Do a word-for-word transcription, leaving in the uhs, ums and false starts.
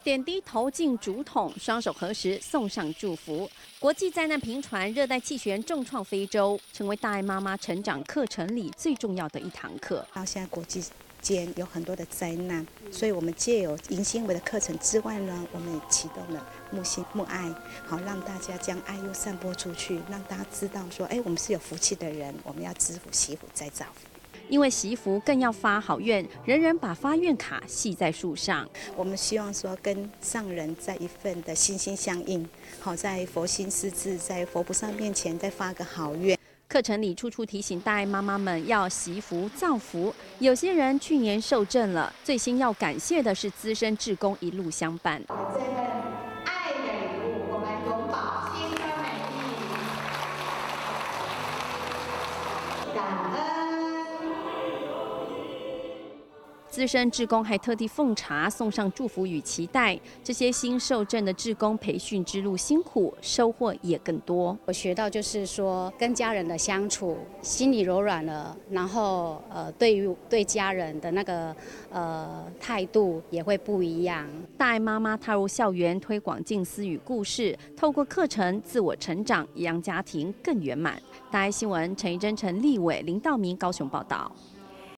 点滴投进竹筒，双手合十送上祝福。国际灾难频传，热带气旋重创非洲，成为大爱妈妈成长课程里最重要的一堂课。 到现在国际间有很多的灾难，所以我们借由迎新维的课程之外呢，我们也启动了木心木爱，好让大家将爱又散播出去，让大家知道说，哎，我们是有福气的人，我们要知福惜福再造福。 因为祈福更要发好愿，人人把发愿卡系在树上。 我们希望说跟上人在一份的心心相印，好在佛心施治，在佛菩萨面前再发个好愿。 课程里处处提醒大爱妈妈们要惜福造福。有些人去年受证了，最先要感谢的是资深志工一路相伴。 爱的礼物，我们永葆心生美丽，感恩。 资深志工还特地奉茶送上祝福与期待。这些新受证的志工培训之路辛苦，收获也更多。 我学到就是说，跟家人的相处，心里柔软了，然后呃，对于对家人的那个呃态度也会不一样。 大爱妈妈踏入校园，推广静思与故事，透过课程自我成长，也让家庭更圆满。大爱新闻陈怡真、陈立伟、林道明高雄报道。